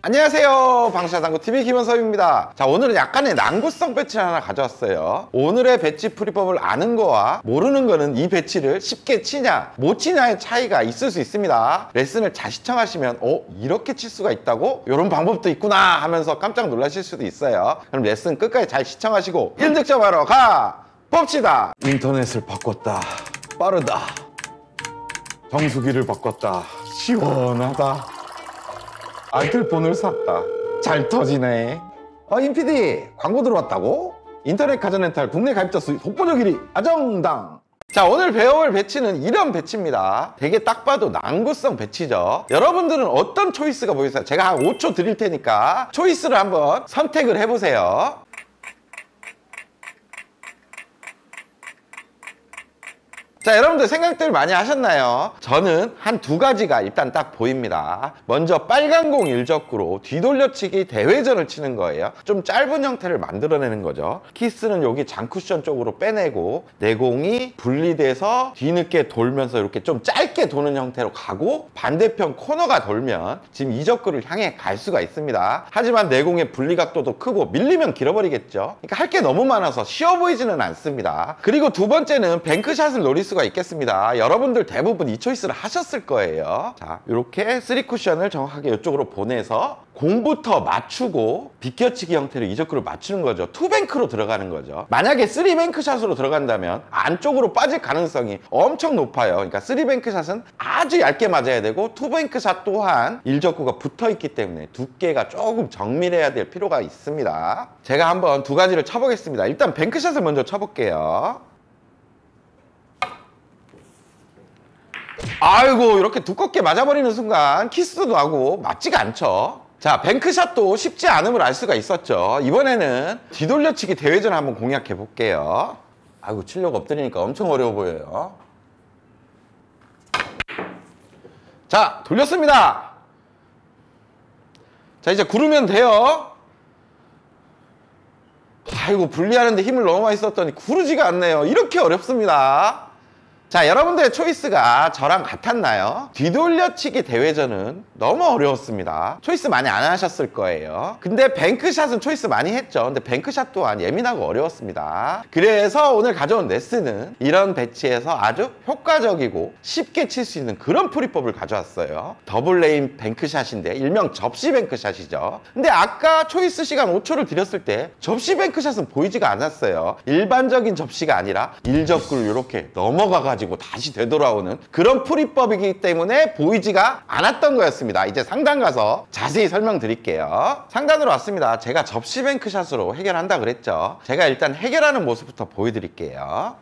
안녕하세요, 방수자당구TV 김원섭입니다. 자, 오늘은 약간의 난구성 배치를 하나 가져왔어요. 오늘의 배치 풀이법을 아는 거와 모르는 거는 이 배치를 쉽게 치냐 못 치냐의 차이가 있을 수 있습니다. 레슨을 잘 시청하시면 이렇게 칠 수가 있다고? 이런 방법도 있구나 하면서 깜짝 놀라실 수도 있어요. 그럼 레슨 끝까지 잘 시청하시고 1득점하러 가 봅시다. 인터넷을 바꿨다. 빠르다. 정수기를 바꿨다. 시원하다. 알뜰폰을 샀다. 잘 터지네. 임PD 광고 들어왔다고? 인터넷 가전렌탈 국내 가입자 수 독보적 1위 아정당. 자, 오늘 배워볼 배치는 이런 배치입니다. 되게 딱 봐도 난구성 배치죠. 여러분들은 어떤 초이스가 보이세요? 제가 한 5초 드릴 테니까 초이스를 한번 선택을 해보세요. 자, 여러분들 생각들 많이 하셨나요? 저는 한 두 가지가 일단 딱 보입니다. 먼저 빨간 공 일적구로 뒤돌려치기 대회전을 치는 거예요. 좀 짧은 형태를 만들어내는 거죠. 키스는 여기 장쿠션 쪽으로 빼내고 내공이 분리돼서 뒤늦게 돌면서 이렇게 좀 짧게 도는 형태로 가고 반대편 코너가 돌면 지금 이적구를 향해 갈 수가 있습니다. 하지만 내공의 분리각도도 크고 밀리면 길어버리겠죠. 그러니까 할 게 너무 많아서 쉬워 보이지는 않습니다. 그리고 두 번째는 뱅크샷을 노릴 수가 있겠습니다. 여러분들 대부분 이 초이스를 하셨을 거예요. 자, 이렇게 3쿠션을 정확하게 이쪽으로 보내서 공부터 맞추고 비껴치기 형태로 이적구를 맞추는 거죠. 투뱅크로 들어가는 거죠. 만약에 3뱅크샷으로 들어간다면 안쪽으로 빠질 가능성이 엄청 높아요. 그러니까 3뱅크샷은 아주 얇게 맞아야 되고 투뱅크샷 또한 일적구가 붙어 있기 때문에 두께가 조금 정밀해야 될 필요가 있습니다. 제가 한번 두 가지를 쳐보겠습니다. 일단 뱅크샷을 먼저 쳐볼게요. 아이고, 이렇게 두껍게 맞아버리는 순간 키스도 나고 맞지가 않죠. 자, 뱅크샷도 쉽지 않음을 알 수가 있었죠. 이번에는 뒤돌려치기 대회전을 한번 공략해 볼게요. 아이고, 치려고 엎드리니까 엄청 어려워 보여요. 자, 돌렸습니다. 자, 이제 구르면 돼요. 아이고, 분리하는데 힘을 너무 많이 썼더니 구르지가 않네요. 이렇게 어렵습니다. 자, 여러분들의 초이스가 저랑 같았나요? 뒤돌려치기 대회전은 너무 어려웠습니다. 초이스 많이 안 하셨을 거예요. 근데 뱅크샷은 초이스 많이 했죠. 근데 뱅크샷 또한 예민하고 어려웠습니다. 그래서 오늘 가져온 레슨은 이런 배치에서 아주 효과적이고 쉽게 칠 수 있는 그런 풀이법을 가져왔어요. 더블 레인 뱅크샷인데 일명 접시 뱅크샷이죠. 근데 아까 초이스 시간 5초를 드렸을 때 접시 뱅크샷은 보이지가 않았어요. 일반적인 접시가 아니라 일적구를 이렇게 넘어가가지고 다시 되돌아오는 그런 풀이법이기 때문에 보이지가 않았던 거였습니다. 이제 상단 가서 자세히 설명드릴게요. 상단으로 왔습니다. 제가 접시 뱅크샷으로 해결한다 그랬죠. 제가 일단 해결하는 모습부터 보여드릴게요.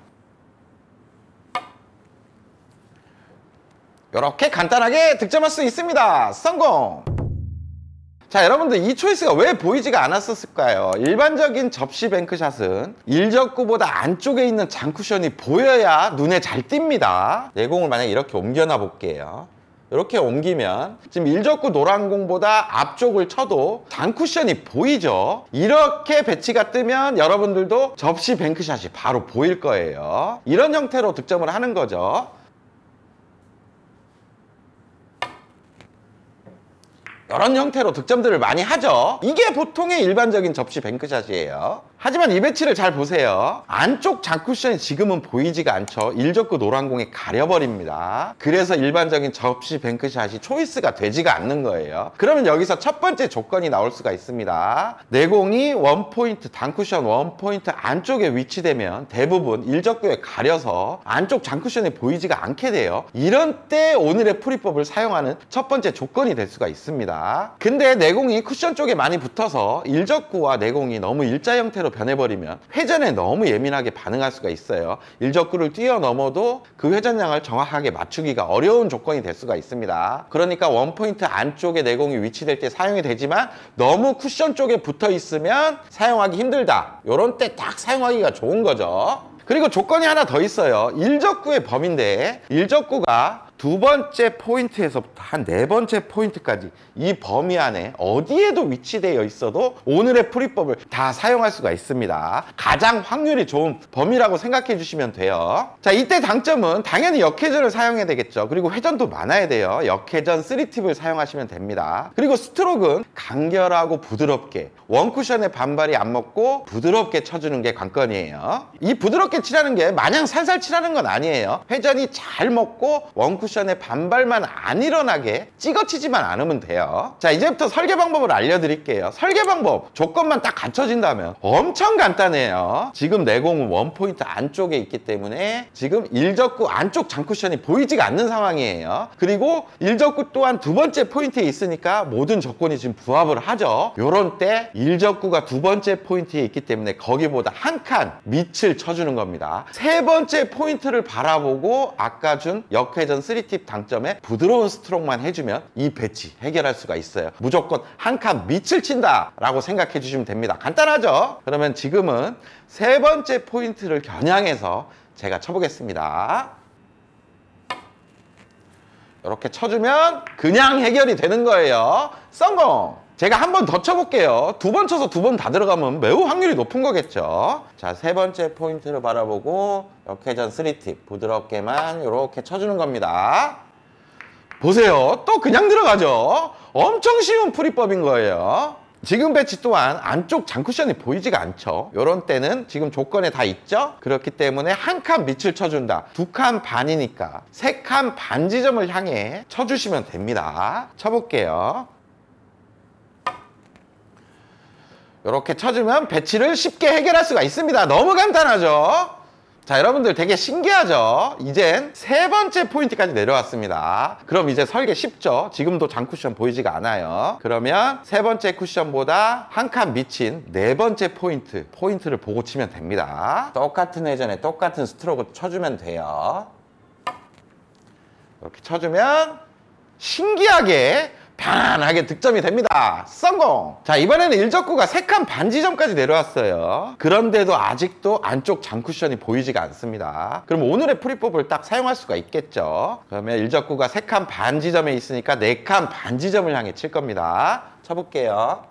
이렇게 간단하게 득점할 수 있습니다. 성공! 자, 여러분들 이 초이스가 왜 보이지가 않았을까요? 일반적인 접시 뱅크샷은 일적구보다 안쪽에 있는 장쿠션이 보여야 눈에 잘 띕니다. 내공을 만약에 이렇게 옮겨놔 볼게요. 이렇게 옮기면 지금 일적구 노란 공보다 앞쪽을 쳐도 장쿠션이 보이죠. 이렇게 배치가 뜨면 여러분들도 접시 뱅크샷이 바로 보일 거예요. 이런 형태로 득점을 하는 거죠. 이런 형태로 득점들을 많이 하죠. 이게 보통의 일반적인 접시 뱅크샷이에요. 하지만 이 배치를 잘 보세요. 안쪽 장쿠션이 지금은 보이지가 않죠. 일적구 노란 공에 가려버립니다. 그래서 일반적인 접시 뱅크샷이 초이스가 되지가 않는 거예요. 그러면 여기서 첫 번째 조건이 나올 수가 있습니다. 내공이 원포인트, 단쿠션 원포인트 안쪽에 위치되면 대부분 일적구에 가려서 안쪽 장쿠션이 보이지가 않게 돼요. 이런 때 오늘의 풀이법을 사용하는 첫 번째 조건이 될 수가 있습니다. 근데 내공이 쿠션 쪽에 많이 붙어서 일적구와 내공이 너무 일자 형태로 변해버리면 회전에 너무 예민하게 반응할 수가 있어요. 일적구를 뛰어넘어도 그 회전량을 정확하게 맞추기가 어려운 조건이 될 수가 있습니다. 그러니까 원포인트 안쪽에 내공이 위치될 때 사용이 되지만 너무 쿠션 쪽에 붙어 있으면 사용하기 힘들다. 이런 때 딱 사용하기가 좋은 거죠. 그리고 조건이 하나 더 있어요. 일적구의 범위인데 일적구가 두 번째 포인트에서부터 한 네 번째 포인트까지 이 범위 안에 어디에도 위치되어 있어도 오늘의 풀이법을 다 사용할 수가 있습니다. 가장 확률이 좋은 범위라고 생각해 주시면 돼요. 자, 이때 당점은 당연히 역회전을 사용해야 되겠죠. 그리고 회전도 많아야 돼요. 역회전 3팁을 사용하시면 됩니다. 그리고 스트로크는 간결하고 부드럽게 원쿠션의 반발이 안 먹고 부드럽게 쳐주는 게 관건이에요. 이 부드럽게 치라는 게 마냥 살살 치라는 건 아니에요. 회전이 잘 먹고 원쿠션의 반발만 안 일어나게 찍어 치지만 않으면 돼요. 자, 이제부터 설계 방법을 알려드릴게요. 설계 방법 조건만 딱 갖춰진다면 엄청 간단해요. 지금 내 공은 원포인트 안쪽에 있기 때문에 지금 일적구 안쪽 장쿠션이 보이지가 않는 상황이에요. 그리고 일적구 또한 두 번째 포인트에 있으니까 모든 조건이 지금 부합을 하죠. 요런 때 일적구가 두 번째 포인트에 있기 때문에 거기보다 한 칸 밑을 쳐주는 겁니다. 세 번째 포인트를 바라보고 아까 준 역회전 3팁 당점에 부드러운 스트로크만 해주면 이 배치 해결할 수가 있어요. 무조건 한 칸 밑을 친다 라고 생각해 주시면 됩니다. 간단하죠? 그러면 지금은 세 번째 포인트를 겨냥해서 제가 쳐보겠습니다. 이렇게 쳐주면 그냥 해결이 되는 거예요. 성공! 제가 한 번 더 쳐볼게요. 두 번 쳐서 두 번 다 들어가면 매우 확률이 높은 거겠죠. 자, 세 번째 포인트를 바라보고 역회전 3팁 부드럽게만 이렇게 쳐주는 겁니다. 보세요. 또 그냥 들어가죠. 엄청 쉬운 풀이법인 거예요. 지금 배치 또한 안쪽 장쿠션이 보이지가 않죠. 이런 때는 지금 조건에 다 있죠. 그렇기 때문에 한 칸 밑을 쳐준다. 두 칸 반이니까 세 칸 반 지점을 향해 쳐주시면 됩니다. 쳐볼게요. 이렇게 쳐주면 배치를 쉽게 해결할 수가 있습니다. 너무 간단하죠? 자, 여러분들 되게 신기하죠? 이젠 세 번째 포인트까지 내려왔습니다. 그럼 이제 설계 쉽죠? 지금도 장쿠션 보이지가 않아요. 그러면 세 번째 쿠션보다 한 칸 밑인 네 번째 포인트를 보고 치면 됩니다. 똑같은 회전에 똑같은 스트로크 쳐주면 돼요. 이렇게 쳐주면 신기하게 편안하게 득점이 됩니다. 성공! 자, 이번에는 일적구가 세 칸 반 지점까지 내려왔어요. 그런데도 아직도 안쪽 장쿠션이 보이지가 않습니다. 그럼 오늘의 풀이법을 딱 사용할 수가 있겠죠. 그러면 일적구가 세 칸 반 지점에 있으니까 네 칸 반 지점을 향해 칠 겁니다. 쳐볼게요.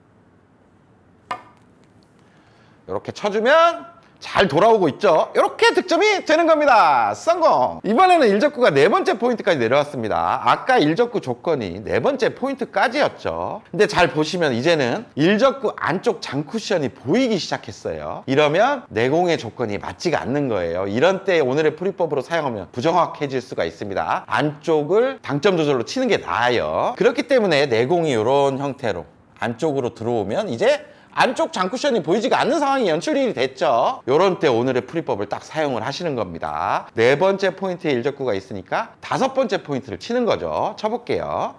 이렇게 쳐주면 잘 돌아오고 있죠. 이렇게 득점이 되는 겁니다. 성공! 이번에는 일적구가 네 번째 포인트까지 내려왔습니다. 아까 일적구 조건이 네 번째 포인트까지였죠. 근데 잘 보시면 이제는 일적구 안쪽 장쿠션이 보이기 시작했어요. 이러면 내공의 조건이 맞지가 않는 거예요. 이런 때 오늘의 풀이법으로 사용하면 부정확해질 수가 있습니다. 안쪽을 당점 조절로 치는 게 나아요. 그렇기 때문에 내공이 이런 형태로 안쪽으로 들어오면 이제 안쪽 장쿠션이 보이지가 않는 상황이 연출이 됐죠. 이런 때 오늘의 풀이법을 딱 사용을 하시는 겁니다. 네 번째 포인트에 일적구가 있으니까 다섯 번째 포인트를 치는 거죠. 쳐볼게요.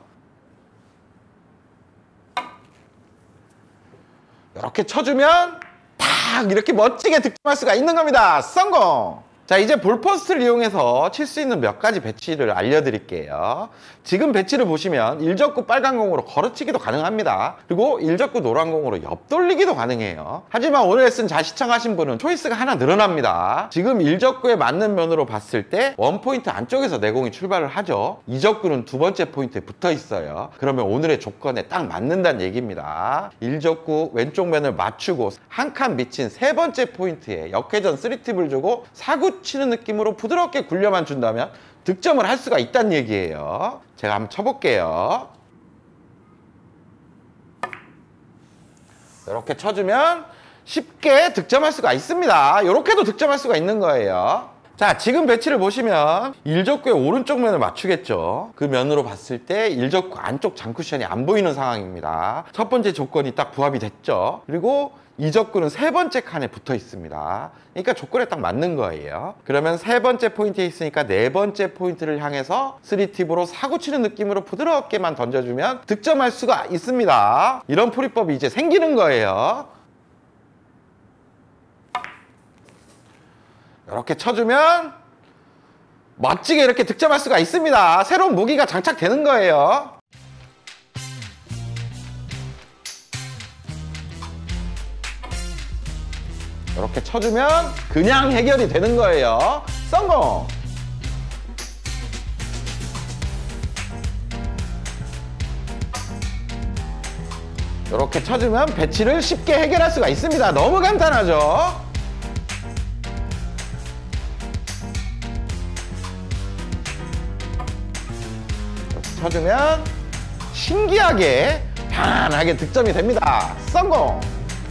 이렇게 쳐주면 딱 이렇게 멋지게 득점할 수가 있는 겁니다. 성공! 자, 이제 볼포스트를 이용해서 칠 수 있는 몇 가지 배치를 알려드릴게요. 지금 배치를 보시면 일적구 빨간 공으로 걸어치기도 가능합니다. 그리고 일적구 노란 공으로 옆돌리기도 가능해요. 하지만 오늘 레슨 잘 시청하신 분은 초이스가 하나 늘어납니다. 지금 일적구에 맞는 면으로 봤을 때 원포인트 안쪽에서 내 공이 출발을 하죠. 이적구는 두 번째 포인트에 붙어 있어요. 그러면 오늘의 조건에 딱 맞는다는 얘기입니다. 일적구 왼쪽 면을 맞추고 한 칸 미친 세 번째 포인트에 역회전 3팁을 주고 사구 치는 느낌으로 부드럽게 굴려만 준다면 득점을 할 수가 있다는 얘기예요. 제가 한번 쳐볼게요. 이렇게 쳐주면 쉽게 득점할 수가 있습니다. 이렇게도 득점할 수가 있는 거예요. 자, 지금 배치를 보시면 일적구의 오른쪽 면을 맞추겠죠. 그 면으로 봤을 때 일적구 안쪽 장쿠션이 안 보이는 상황입니다. 첫 번째 조건이 딱 부합이 됐죠. 그리고 이적구는 세 번째 칸에 붙어 있습니다. 그러니까 조건에 딱 맞는 거예요. 그러면 세 번째 포인트에 있으니까 네 번째 포인트를 향해서 3팁으로 사고 치는 느낌으로 부드럽게만 던져주면 득점할 수가 있습니다. 이런 풀이법이 이제 생기는 거예요. 이렇게 쳐주면 멋지게 이렇게 득점할 수가 있습니다. 새로운 무기가 장착되는 거예요. 이렇게 쳐주면 그냥 해결이 되는 거예요. 성공! 이렇게 쳐주면 배치를 쉽게 해결할 수가 있습니다. 너무 간단하죠? 이렇게 쳐주면 신기하게 편하게 득점이 됩니다. 성공!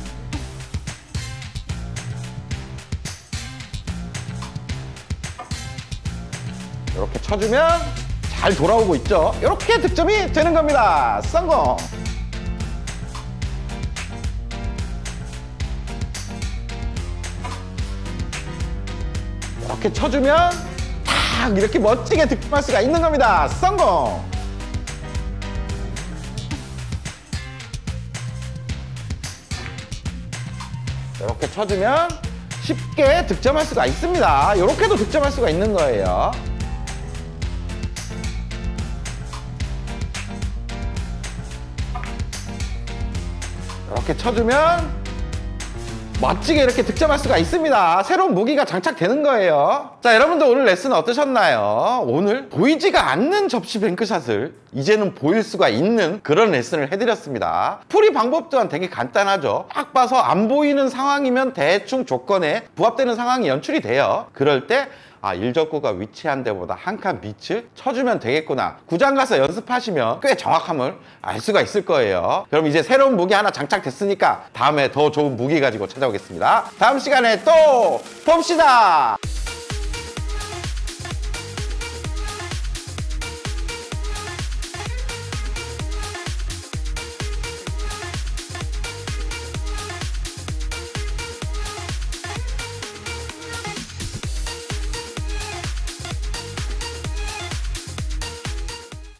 이렇게 쳐주면 잘 돌아오고 있죠? 이렇게 득점이 되는 겁니다. 성공! 이렇게 쳐주면 탁 이렇게 멋지게 득점할 수가 있는 겁니다. 성공! 이렇게 쳐주면 쉽게 득점할 수가 있습니다. 이렇게도 득점할 수가 있는 거예요. 이렇게 쳐주면 멋지게 이렇게 득점할 수가 있습니다. 새로운 무기가 장착되는 거예요. 자, 여러분들 오늘 레슨 어떠셨나요? 오늘 보이지가 않는 접시 뱅크샷을 이제는 보일 수가 있는 그런 레슨을 해드렸습니다. 풀이 방법 또한 되게 간단하죠. 딱 봐서 안 보이는 상황이면 대충 조건에 부합되는 상황이 연출이 돼요. 그럴 때 일적구가 위치한 데보다 한 칸 밑을 쳐주면 되겠구나. 구장 가서 연습하시면 꽤 정확함을 알 수가 있을 거예요. 그럼 이제 새로운 무기 하나 장착됐으니까 다음에 더 좋은 무기 가지고 찾아오겠습니다. 다음 시간에 또 봅시다.